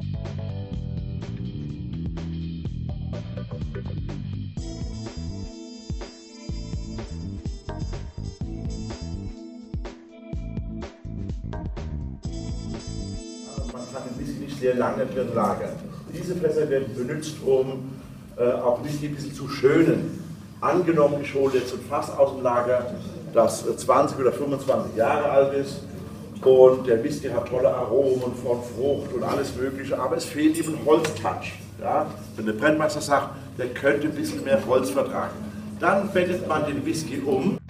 Man kann den Whisky nicht sehr lange drin lagern. Diese Fässer werden benutzt, um auch Whisky ein bisschen zu schönen. Angenommen, ich hole jetzt ein Fass aus dem Lager, das 20 oder 25 Jahre alt ist und der Whisky hat tolle Aromen von Frucht und alles Mögliche, aber es fehlt ihm ein Holztouch. Ja? Wenn der Brennmeister sagt, der könnte ein bisschen mehr Holz vertragen, dann bettet man den Whisky um.